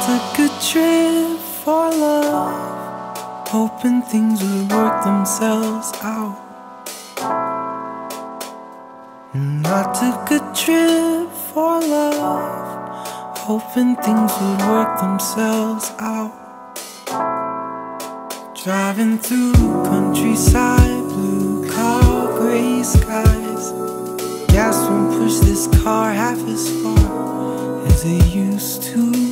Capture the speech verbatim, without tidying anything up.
took a trip for love, hoping things would work themselves out. And I took a trip for love, hoping things would work themselves out. Driving through countryside, blue car, gray skies. Gas won't push this car half as far as it used to.